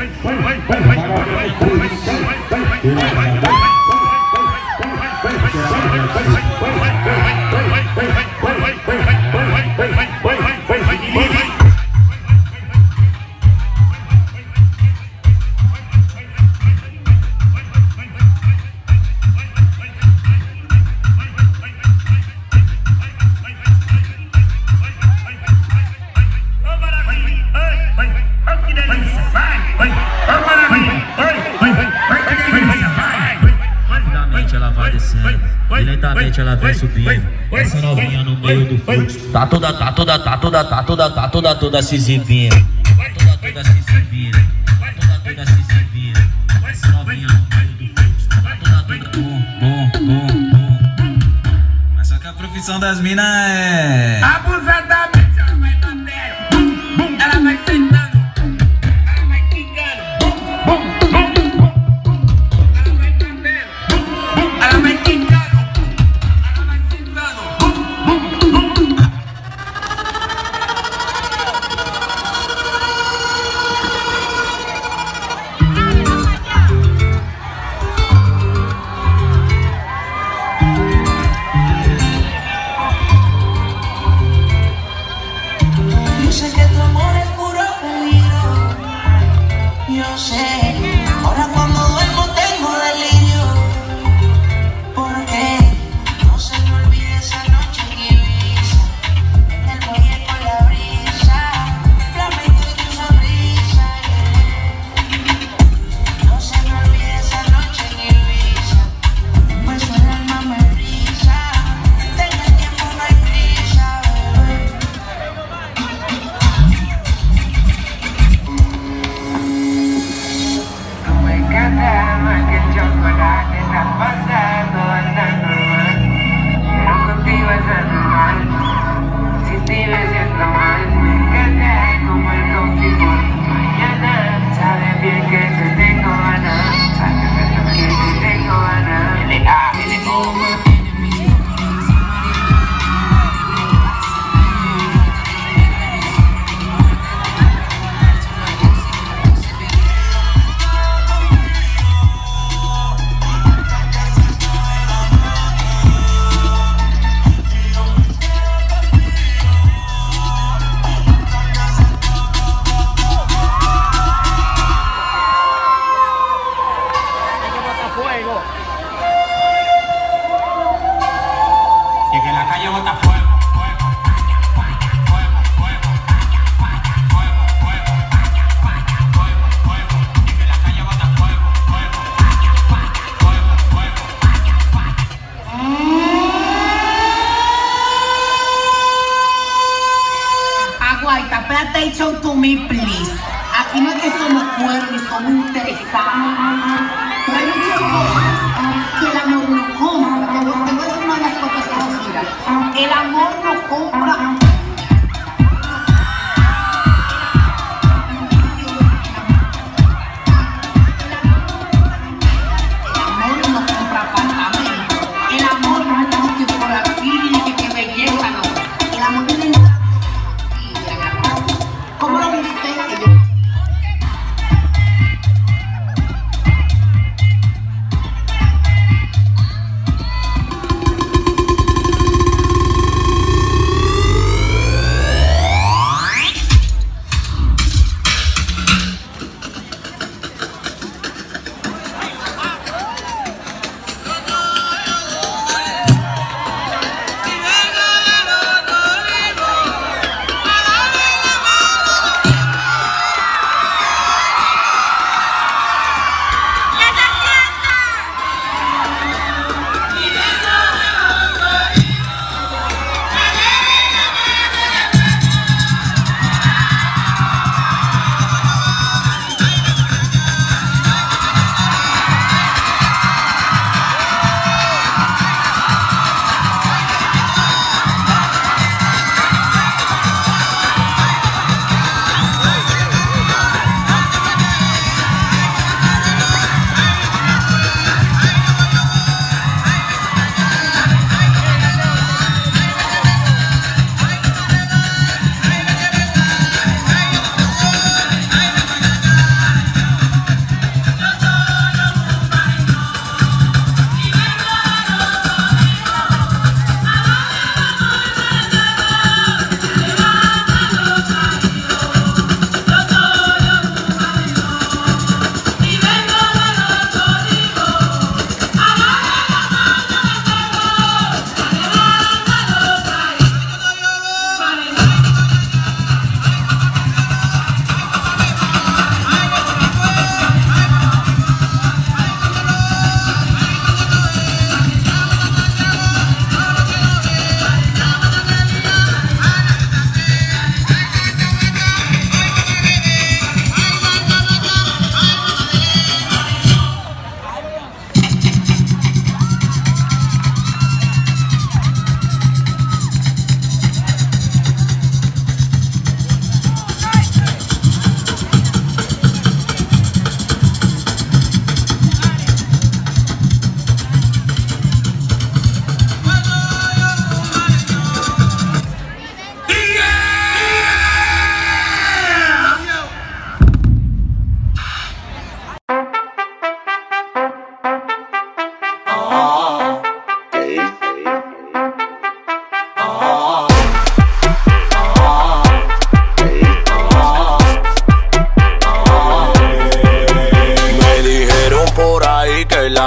Lentamente ela vem subindo. Essa novinha no meio do fluxo. Tá toda se exibindo. Tá toda se exibindo. Tá toda se exibindo. Essa novinha no meio do fluxo. Tá toda bom. Mas só que a profissão das minas é abusadamente ela vai batendo. Ela vai sentando. Ela vai quicando. Ela vai batendo. Ela vai quicando. Ahora cuando duermo tengo delirio, porque no se me olvide esa noche en Ibiza, en el muelle con la brisa, flamenco y tu sonrisa, No se me olvide esa noche en Ibiza, un beso en el alma me brisa, tenga el tiempo no hay prisa, Más que el chocolate está pasando, anda normal. Pero contigo es anormal. Si te ves siendo mal, me encanta como el coffee por la mañana. Sabes bien que te tengo ganas. Sabes que te tengo ganas. Y que la calle bota fuego. Aguaita, pay attention to me, please. Aquí no es que somos cuerdos y somos interesados. Pero hay muchas cosas que el amor no compra. Te voy a decir una de las cosas que nos mira. El amor no compra.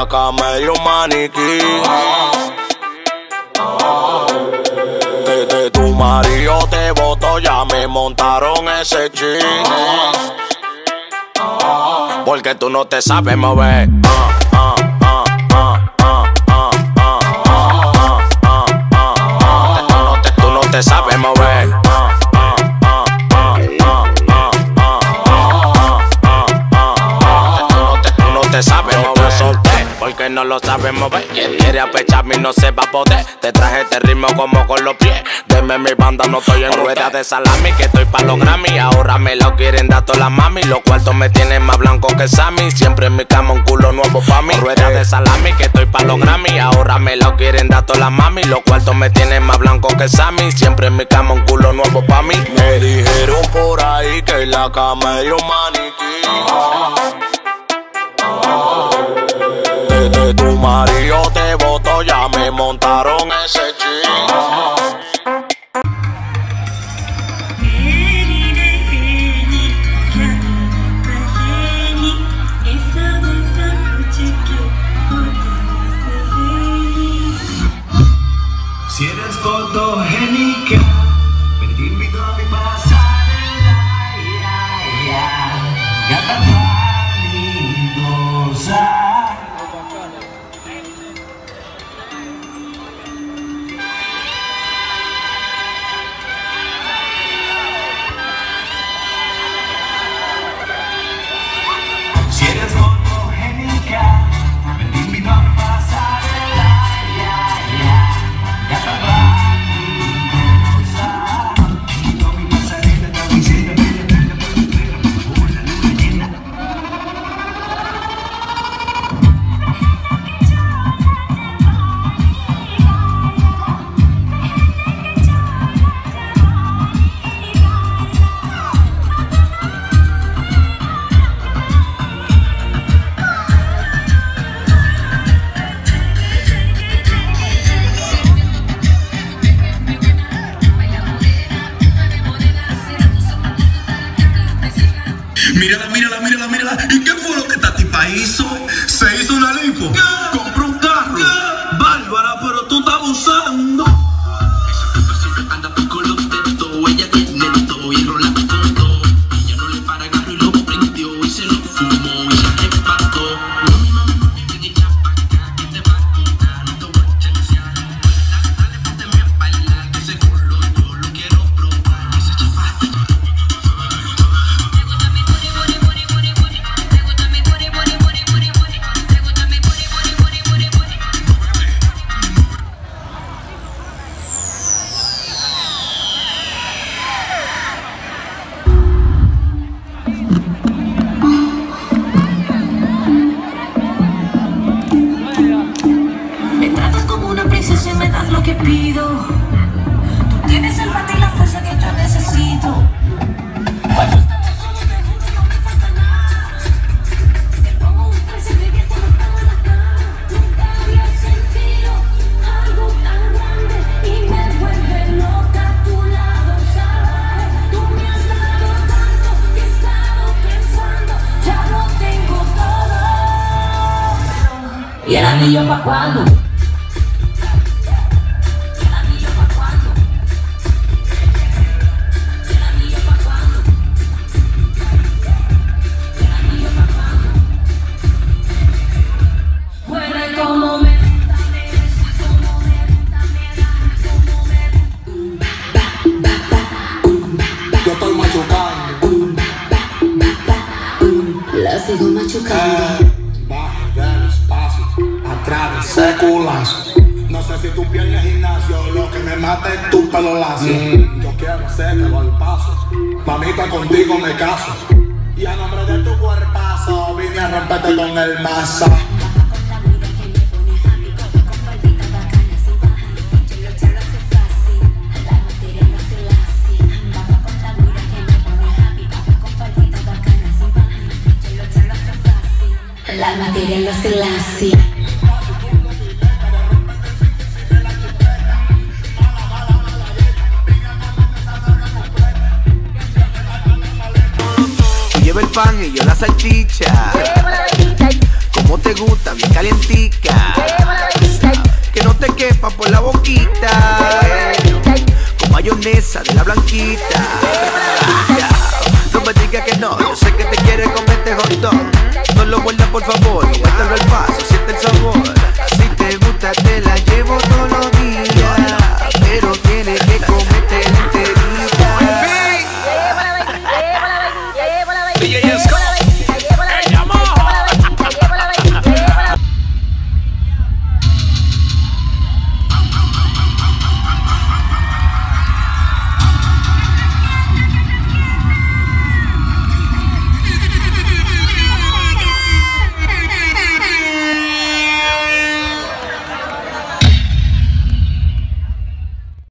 la cama y un maniquí. Desde tu marido te botó, ya me montaron ese ching. Porque tú no te sabes mover. Tú no te sabes mover. Tú no te sabes mover. Solté porque no lo sabes mover. Quien quiere apecharme no se va a poder. Te traje este ritmo como con los pies. Deme mi banda, no estoy en rueda de salami, que estoy pa' los Grammy. Ahora me lo quieren dar todas las mami. Los cuartos me tienen más blanco que Sammy. Siempre en mi cama un culo nuevo pa' mí. Rueda de salami, que estoy pa' los Grammy. Ahora me lo quieren dar todas las mami. Los cuartos me tienen más blanco que Sammy. Siempre en mi cama un culo nuevo pa' mí. Me dijeron por ahí que en la cama hay un maniquí. Desde tu marido te botó, ya me montaron ese ching. Si eres fotogénica, ven te invito a mi pasarela. Gata panidosa. Si eres fotogénica, ven te invito a mi pasarela. Gata panidosa. Con mi pasarela te voy siendo bella, bella, bella, por la luna llena. Mírala, mírala, mírala, mírala. ¿Y qué fue lo que esta tipa hizo? Se hizo una lipo. Compró un carro. Bárbara, pero tú estás abusando. Esa tipa siempre anda con los dedos. Ella tiene todo y rola con todo. Ella no le para agarro y lo prendió y se lo fumó y se empató. Mami, mami, mami, ven ella pa' acá que te va a contar. No te voy a chancear. Dale, pónteme a bailar que ese culo yo lo quiero probar. Esa chapaste. Me tratas como una princesa y me das lo que pido. Tú tienes el bate y la fuerza que yo necesito. Cuando estamos solos te juro no me falta nada. Te pongo un precio de que te lo pago en la cara. Nunca había sentido algo tan grande y me vuelve loca a tu lado, ¿sabes? Tú me has dado tanto que he estado pensando, ya lo tengo todo. ¿Y el anillo pa' cuándo? Yo estoy machucando. La sigo machucando. Bajo, del espacio, atravesé culazo. No sé si tú pierdes gimnasio, lo que me mata es tu pelo lacio. Yo quiero ser que doy paso. Mamita, contigo me caso. Y a nombre de tu cuerpazo vine a romperte con el mazo. La materia lo hace lacia. Lleva el pan y yo la salchicha. Como te gusta bien calientica, que no te quepa por la boquita, con mayonesa de la blanquita. No me digas que no, yo sé que te quiere comer este hot dog.